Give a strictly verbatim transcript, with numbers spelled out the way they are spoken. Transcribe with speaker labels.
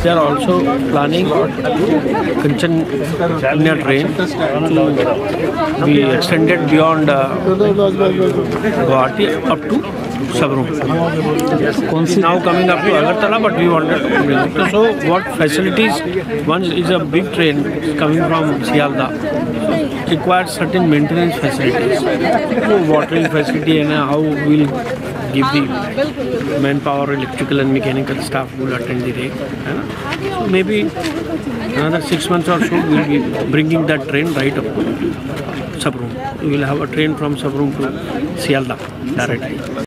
Speaker 1: they are also planning Kanchan train to be extended beyond uh, Guwahati up to Sabrum. Now coming up to Agartala, but we wanted to bring it. So what facilities? One is a big train coming from Sialda. It requires certain maintenance facilities, watering facility, and how we'll give the manpower, electrical and mechanical staff who will attend the race. So maybe another six months or so we'll be bringing that train right up to Sabrum. We will have a train from Sabrum to Sialda directly.